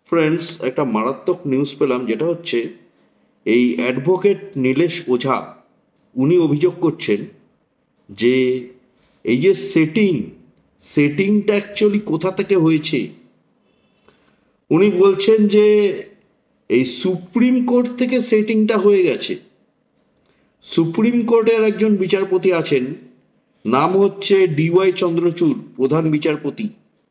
Friends, একটা মারাত্মক news পেলাম, যেটা হচ্ছে এই অ্যাডভোকেট নীলেশ ওঝা উনি অভিযোগ করছেন যে এই যে সেটিংটা অ্যাকচুয়ালি কোথা থেকে হয়েছে। উনি বলছেন যে এই সুপ্রিম কোর্ট থেকে সেটিংটা হয়ে গেছে। সুপ্রিম কোর্টের একজন বিচারপতি আছেন, নাম হচ্ছে ডিওয়াই চন্দ্রচূড়, প্রধান বিচারপতি।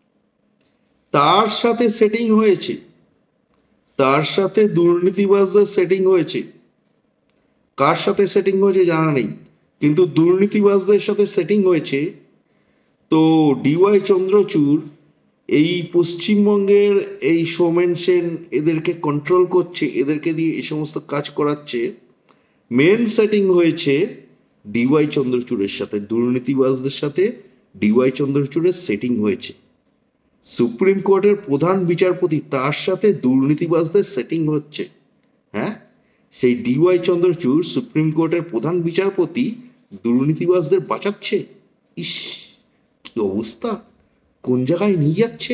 তার সাথে সেটিং হয়েছে, তার সাথে দুর্নীতিবাজদের সেটিং হয়েছে। কার সাথে সেটিং হয়েছে জানা নেই, কিন্তু দুর্নীতিবাজদের সাথে সেটিং হয়েছে। তো ডিওয়াই চন্দ্রচূড় এই পশ্চিমবঙ্গের এই সোমেন সেন এদেরকে কন্ট্রোল করছে, এদেরকে দিয়ে এই সমস্ত কাজ করাচ্ছে। মেন সেটিং হয়েছে ডিওয়াই চন্দ্রচূড়ের সাথে, দুর্নীতিবাজদের সাথে ডিওয়াই চন্দ্রচূড়ের সেটিং হয়েছে। সুপ্রিম কোর্টের প্রধান বিচারপতি, তার সাথে দুর্নীতিবাজদের সেটিং হচ্ছে। হ্যাঁ, সেই ডিওয়াই চন্দ্রচূড় সুপ্রিম কোর্টের প্রধান বিচারপতি দুর্নীতিবাজদের বাঁচাচ্ছে। ইস, কি অবস্থা, কোন জায়গায় নিয়ে যাচ্ছে।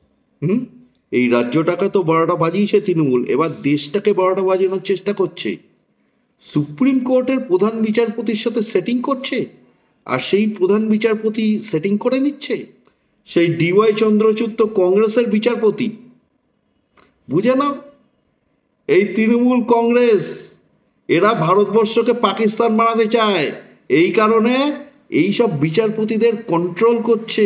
এই রাজ্যটাকে তো 12টা বাজিয়েছে তৃণমূল, এবার দেশটাকে 12টা বাজানোর চেষ্টা করছে। সুপ্রিম কোর্টের প্রধান বিচারপতির সাথে সেটিং করছে, আর সেই প্রধান বিচারপতি সেটিং করে নিচ্ছে। সেই ডিওয়াই চন্দ্রচূড় তো কংগ্রেসের বিচারপতি, বুঝে নাও। এই তৃণমূল কংগ্রেস এরা ভারতবর্ষকে পাকিস্তান বানাতে চায়, এই কারণে এইসব বিচারপতিদের কন্ট্রোল করছে।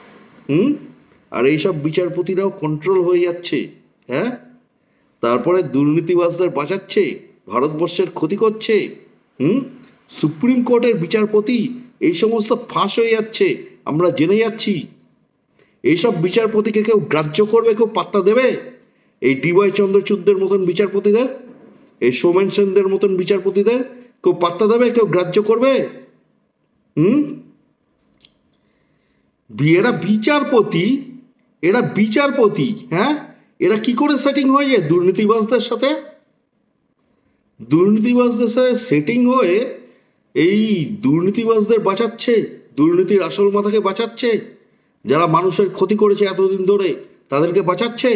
আর এইসব বিচারপতিরাও কন্ট্রোল হয়ে যাচ্ছে। হ্যাঁ, তারপরে দুর্নীতিবাজদের বাঁচাচ্ছে, ভারতবর্ষের ক্ষতি করছে। সুপ্রিম কোর্টের বিচারপতি এই সমস্ত ফাঁস হয়ে যাচ্ছে, আমরা জেনে যাচ্ছি। এইসব বিচারপতিকে কেউ গ্রাহ্য করবে, কেউ পাত্তা দেবে? এই ডিওয়াই চন্দ্রচূড়দের মতন বিচারপতিদের, এই সোমেন সেনদের মতন বিচারপতিদের কেউ পাত্তা দেবে, কেউ গ্রাহ্য করবে? এরা বিচারপতি। হ্যাঁ, এরা কি করে সেটিং হয়ে যায় দুর্নীতিবাজদের সাথে? দুর্নীতিবাজদের সাথে সেটিং হয়ে এই দুর্নীতিবাজদের বাঁচাচ্ছে, দুর্নীতির আসল মাথাকে বাঁচাচ্ছে, যারা মানুষের ক্ষতি করেছে এতদিন ধরে তাদেরকে বাঁচাচ্ছে।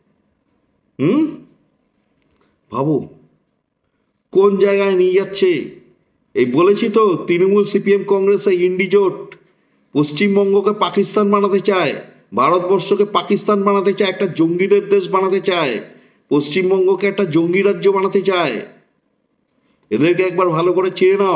ভাবো কোন জায়গায় নিয়ে যাচ্ছে। এই বলেছি তো, তৃণমূল সিপিএম কংগ্রেস ইন্ডিজোট পশ্চিমবঙ্গকে পাকিস্তান বানাতে চায়, ভারতবর্ষকে পাকিস্তান বানাতে চায়, একটা জঙ্গিদের দেশ বানাতে চায়, পশ্চিমবঙ্গকে একটা জঙ্গি রাজ্য বানাতে চায়। এদেরকে একবার ভালো করে চেয়ে নাও।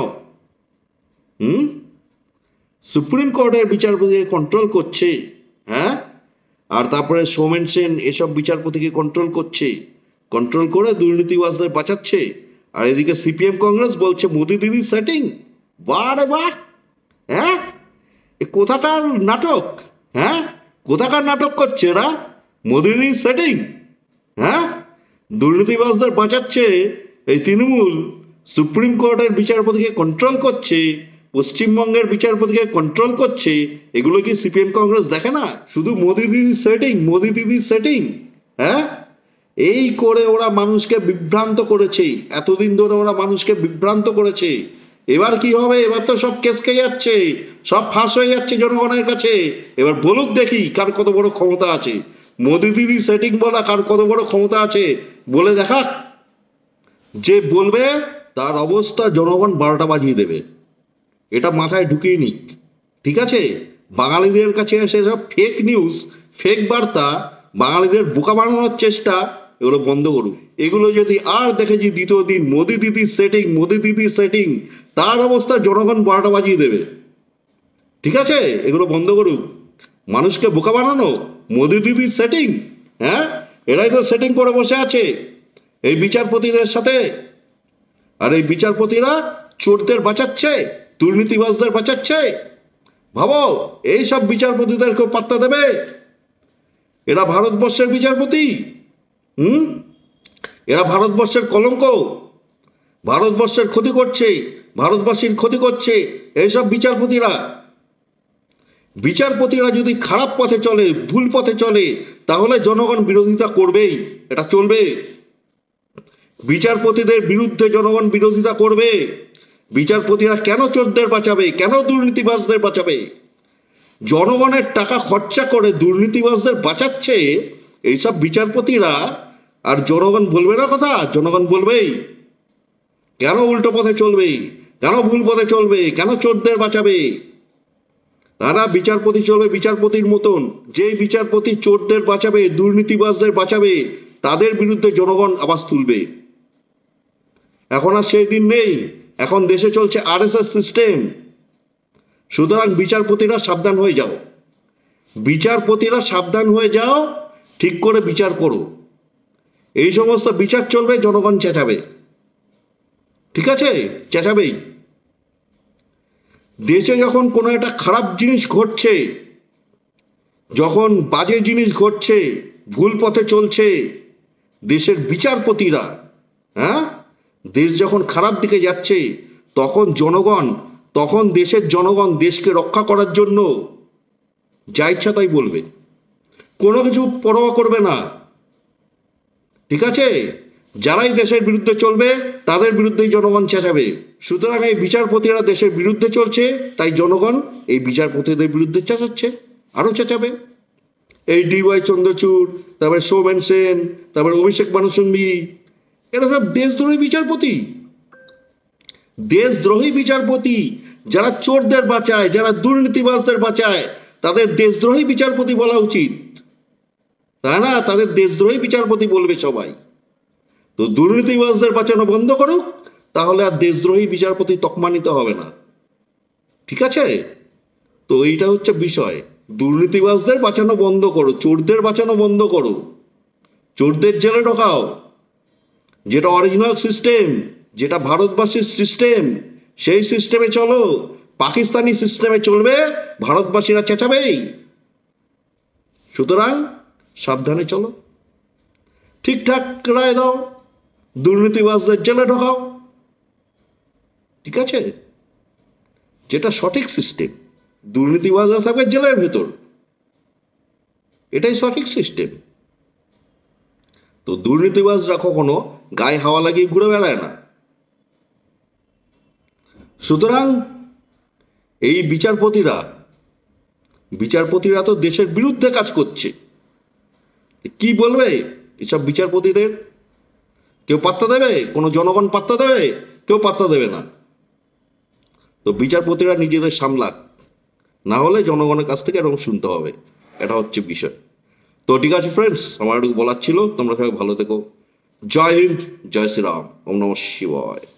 সুপ্রিম কোর্টের বিচারপতিকে কন্ট্রোল করছে। হ্যাঁ, আর তারপরে সোমেন সেন এসব বিচারপতিকে কন্ট্রোল করছে, কন্ট্রোল করে দুর্নীতিবাজদের বাঁচাচ্ছে। আর এদিকে সিপিএম কংগ্রেস বলছে মোদি দিদি সেটিং। বারে বার, হ্যাঁ, কোথাকার নাটক? হ্যাঁ, কোথাকার নাটক করছে এরা? মোদি দিদি সেটিং। হ্যাঁ, দুর্নীতিবাজদের বাঁচাচ্ছে এই তৃণমূল, সুপ্রিম কোর্টের বিচারপতিকে কন্ট্রোল করছে, পশ্চিমবঙ্গের বিচারপতিকে কন্ট্রোল করছে। এগুলো কি সিপিএম কংগ্রেস দেখে না? শুধু মোদি দিদি সেটিং, মোদি দিদি সেটিং। হ্যাঁ, এই করে ওরা মানুষকে বিভ্রান্ত করেছে, এতদিন ধরে ওরা মানুষকে বিভ্রান্ত করেছে। এবার কি হবে? এবার তো সব কেসকে যাচ্ছে, সব ফাঁস হয়ে যাচ্ছে জনগণের কাছে। এবার বলুক দেখি কার কত বড় ক্ষমতা আছে। মোদি দিদি সেটিং বলা কার কত বড় ক্ষমতা আছে বলে দেখা। যে বলবে তার অবস্থা জনগণ 12টা বাজিয়ে দেবে, এটা মাথায় ঢুকিয়ে নিক। ঠিক আছে? বাঙালিদের কাছে এসে সব ফেক নিউজ, ফেক বার্তা, বাঙালিদের বোকা বানানোর চেষ্টা, এগুলো বন্ধ করুন। এগুলো যদি আর দেখেছি দ্বিতীয় দিন মোদি দিদি সেটিং, মোদি দিদি সেটিং, তার অবস্থা জনগণ 12টা বাজিয়ে দেবে। ঠিক আছে? এগুলো বন্ধ করুক। মানুষকে বোকা বানানো, মোদি দিদি সেটিং। হ্যাঁ, এরাই তো সেটিং করে বসে আছে এই বিচারপতিদের সাথে। আর এই বিচারপতিরা চোরদের বাঁচাচ্ছে, দুর্নীতিবাজদের বাঁচাচ্ছে। ভাবো, এইসব বিচারপতিদের কেউ পাত্তা দেবে? এরা ভারতবর্ষের বিচারপতি। এরা ভারতবর্ষের কলঙ্ক, ভারতবর্ষের ক্ষতি করছে, ভারতবাসীর ক্ষতি করছে এইসব বিচারপতিরা যদি খারাপ পথে চলে, ভুল পথে চলে, তাহলে জনগণ বিরোধিতা করবেই, এটা চলবে। বিচারপতিদের বিরুদ্ধে জনগণ বিরোধিতা করবে। বিচারপতিরা কেন চোরদের বাঁচাবে, কেন দুর্নীতিবাজদের বাঁচাবে? জনগণের টাকা খরচা করে দুর্নীতিবাজদের বাঁচাচ্ছে, এইসব বিচারপতিরা আর জনগণ বলবে না কথা, জনগণ বলবেই কেন উল্টো পথে চলবে, কেন ভুল পথে চলবে, কেন চোরদের বাঁচাবে। তারা বিচারপতি চলবে বিচারপতির মতন, যে বিচারপতি চোরদের বাঁচাবে, দুর্নীতিবাজদের বাঁচাবে, তাদের বিরুদ্ধে জনগণ আওয়াজ তুলবে। এখন আর সেই দিন নেই, এখন দেশে চলছে আরএসএস সিস্টেম। সুতরাং বিচারপতিরা সাবধান হয়ে যাও, বিচারপতিরা সাবধান হয়ে যাও, ঠিক করে বিচার করো। এই সমস্ত বিচার চলবে, জনগণ চেঁচাবে, ঠিক আছে, চেঁচাবেই। দেশে যখন কোনো একটা খারাপ জিনিস ঘটছে, যখন বাজে জিনিস ঘটছে, ভুল পথে চলছে, দেশের বিচারপতিরা, হ্যাঁ, দেশ যখন খারাপ দিকে যাচ্ছে, তখন দেশের জনগণ দেশকে রক্ষা করার জন্য যা ইচ্ছা তাই বলবে, কোনো কিছু পরোয়া করবে না, ঠিক আছে। যারাই দেশের বিরুদ্ধে চলবে তাদের বিরুদ্ধেই জনগণ চেঁচাবে। সুতরাং এই বিচারপতিরা দেশের বিরুদ্ধে চলছে, তাই জনগণ এই বিচারপতিদের বিরুদ্ধে চেঁচাচ্ছে, আরো চেঁচাবে। এই DY চন্দ্রচূড়, তারপরে সৌমেন সেন, তারপরে অভিষেক মানু সিংভি, এরা সব দেশদ্রোহী বিচারপতি, দেশদ্রোহী বিচারপতি। যারা চোরদের বাঁচায়, যারা দুর্নীতিবাজদের বাঁচায়, তাদের দেশদ্রোহী বিচারপতি বলা উচিত, তাই না? তাদের দেশদ্রোহী বিচারপতি বলবে সবাই। তো দুর্নীতিবাজদের বাঁচানো বন্ধ করুক, তাহলে আর দেশদ্রোহী বিচারপতি তকমা নিতে হবে না, ঠিক আছে। তো এইটা হচ্ছে বিষয়, দুর্নীতিবাজদের বাঁচানো বন্ধ করো, চোরদের বাঁচানো বন্ধ করো, চোরদের জেলে ঢোকাও, যেটা অরিজিনাল সিস্টেম, যেটা ভারতবাসীর সিস্টেম, সেই সিস্টেমে চলো। পাকিস্তানি সিস্টেমে চলবে, ভারতবাসীরা চেঁচাবেই। সুতরাং সাবধানে চলো, ঠিকঠাক রায় দাও, দুর্নীতিবাজদের জেলে ঢোকাও, ঠিক আছে, যেটা সঠিক সিস্টেম। দুর্নীতিবাজরা থাকবে জেলের ভেতর, এটাই সঠিক সিস্টেম। তো দুর্নীতিবাজরা কখনো গায়ে হাওয়া লাগিয়ে ঘুরে বেড়ায় না। সুতরাং এই বিচারপতিরা তো দেশের বিরুদ্ধে কাজ করছে, কি বলবে এসব বিচারপতিদের? কেউ পাত্তা দেবে? কোনো জনগণ পাত্তা দেবে? কেউ পাত্তা দেবে না। তো বিচারপতিরা নিজেদের সামলাক, না হলে জনগণের কাছ থেকে এরকম শুনতে হবে, এটা হচ্ছে বিষয়। তো ঠিক আছে ফ্রেন্ডস, আমার একটু বলার ছিল। তোমরা সবাই ভালো থেকো। জয় হিন্দ, জয় শ্রীরাম, ওম নমঃ শিবায়।